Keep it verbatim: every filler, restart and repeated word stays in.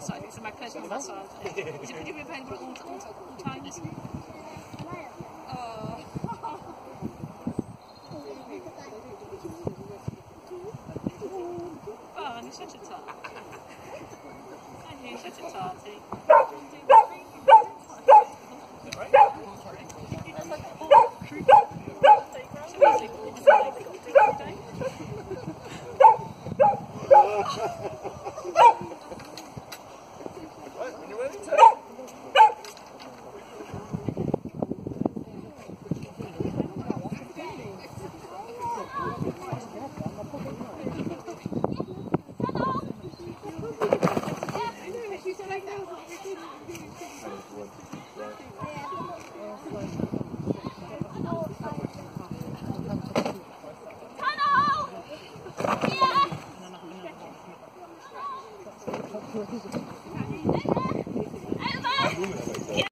massage. It's my personal massage. Is it pretty available all, all, all times? Oh. Oh, and you're such a tart. And you're such a tarty. When you're ready to. Tunnel! Yeah!